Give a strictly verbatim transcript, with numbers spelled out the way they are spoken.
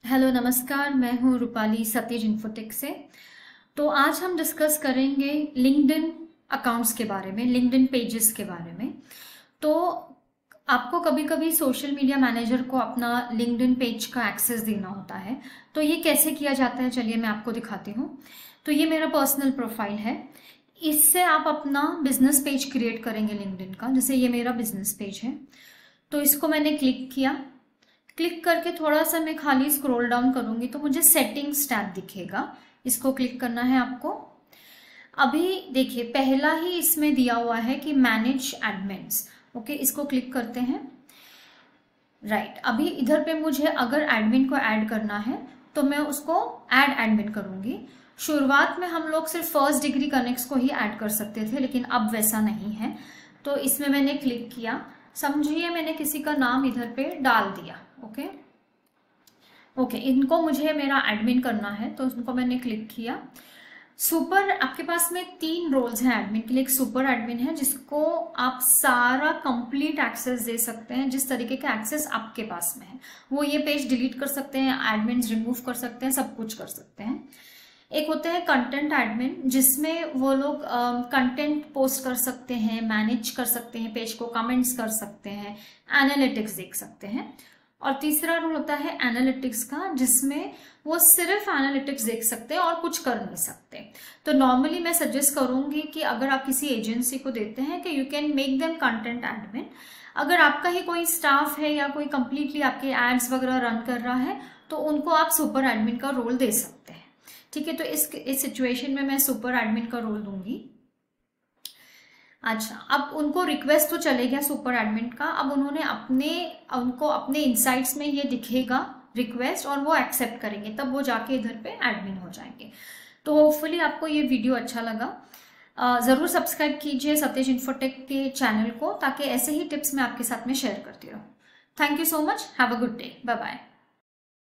Hello नमस्कार, मैं हूँ रूपाली सतेज इन्फोटेक से। तो आज हम डिस्कस करेंगे लिंक्डइन अकाउंट्स के बारे में, लिंक्डइन पेजेस के बारे में। तो आपको कभी कभी सोशल मीडिया मैनेजर को अपना लिंक्डइन पेज का एक्सेस देना होता है। तो ये कैसे किया जाता है, चलिए मैं आपको दिखाती हूँ। तो ये मेरा पर्सनल प्रोफाइल है। इससे आप अपना बिजनेस पेज क्रिएट करेंगे लिंक्डइन का। जैसे ये मेरा बिजनेस पेज है, तो इसको मैंने क्लिक किया। क्लिक करके थोड़ा सा मैं खाली स्क्रॉल डाउन करूंगी तो मुझे सेटिंग्स टैब दिखेगा। इसको क्लिक करना है आपको। अभी देखिए, पहला ही इसमें दिया हुआ है कि मैनेज एडमिन्स। ओके, इसको क्लिक करते हैं। राइट right, अभी इधर पे मुझे अगर एडमिन को ऐड करना है तो मैं उसको ऐड एडमिन करूंगी। शुरुआत में हम लोग सिर्फ फर्स्ट डिग्री कनेक्ट्स को ही ऐड कर सकते थे, लेकिन अब वैसा नहीं है। तो इसमें मैंने क्लिक किया। समझिए मैंने किसी का नाम इधर पे डाल दिया। ओके ओके इनको मुझे मेरा एडमिन करना है, तो इनको मैंने क्लिक किया। सुपर, आपके पास में तीन रोल्स हैं एडमिन के लिए। एक सुपर एडमिन है जिसको आप सारा कंप्लीट एक्सेस दे सकते हैं, जिस तरीके का एक्सेस आपके पास में है। वो ये पेज डिलीट कर सकते हैं, एडमिन रिमूव कर सकते हैं, सब कुछ कर सकते हैं। एक होते हैं कंटेंट एडमिन, जिसमें वो लोग कंटेंट uh, पोस्ट कर सकते हैं, मैनेज कर सकते हैं, पेज को कमेंट्स कर सकते हैं, एनालिटिक्स देख सकते हैं। और तीसरा रोल होता है एनालिटिक्स का, जिसमें वो सिर्फ एनालिटिक्स देख सकते हैं और कुछ कर नहीं सकते। तो नॉर्मली मैं सजेस्ट करूंगी कि अगर आप किसी एजेंसी को देते हैं कि you can make them content admin. अगर आपका ही कोई स्टाफ है या कोई कंप्लीटली आपके एड्स वगैरह रन कर रहा है तो उनको आप सुपर एडमिन का रोल दे सकते हैं। ठीक है, तो इस इस सिचुएशन में मैं सुपर एडमिन का रोल दूंगी। अच्छा, अब उनको रिक्वेस्ट तो चले गया सुपर एडमिन का। अब उन्होंने अपने उनको अपने इनसाइट्स में ये दिखेगा रिक्वेस्ट, और वो एक्सेप्ट करेंगे, तब वो जाके इधर पे एडमिन हो जाएंगे। तो होपफुली आपको ये वीडियो अच्छा लगा। ज़रूर सब्सक्राइब कीजिए सतेज इन्फोटेक के चैनल को, ताकि ऐसे ही टिप्स मैं आपके साथ में शेयर करती रहूँ। Thank you so much, have a good day, bye bye.